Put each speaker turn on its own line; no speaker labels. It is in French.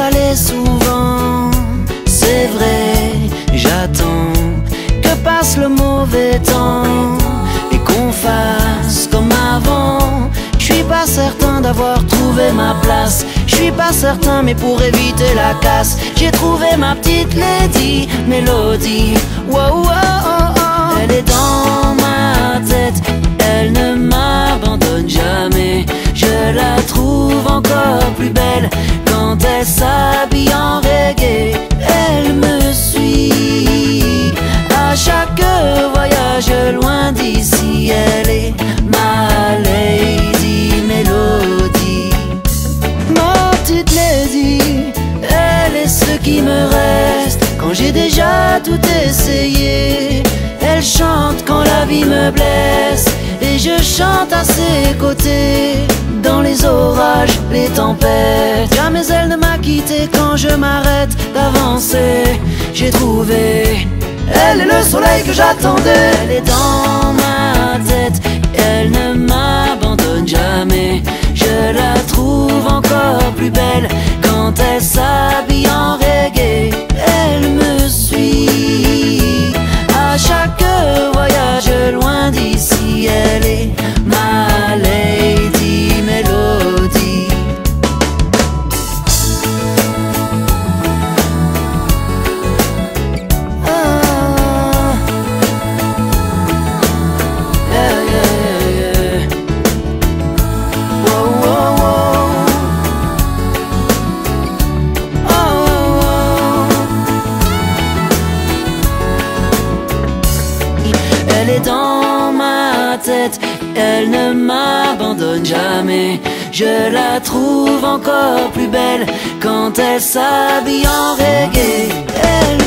allait souvent. C'est vrai, j'attends que passe le mauvais temps et qu'on fasse comme avant. Je suis pas certain d'avoir trouvé ma place, je suis pas certain, mais pour éviter la casse, j'ai trouvé ma petite lady Mélodie. Wow, wow, oh, oh. Elle est dans ma tête, elle ne m'abandonne jamais. Je la trouve encore plus belle quand elle s'habille en reggae. Elle me suit à chaque voyage loin d'ici. Elle est ma lady Mélodie. Ma petite lady, elle est ce qui me reste quand j'ai déjà tout essayé. Elle chante quand la vie me blesse et je chante à ses côtés. Dans les orages, les tempêtes, jamais elle ne m'a quitté quand je m'arrête d'avancer. J'ai trouvé, elle est le soleil que j'attendais. Elle est dans ma tête, elle ne m'abandonne jamais. Je la trouve encore plus belle quand elle s'habille en reggae. Elle me suit à chaque voyage loin d'ici. Elle est ma lady Mélodie. Ah, yeah, yeah, yeah. Wow, wow, wow. Oh, oh, oh. Elle est dans ma tête, elle ne m'abandonne jamais. Je la trouve encore plus belle quand elle s'habille en reggae. Elle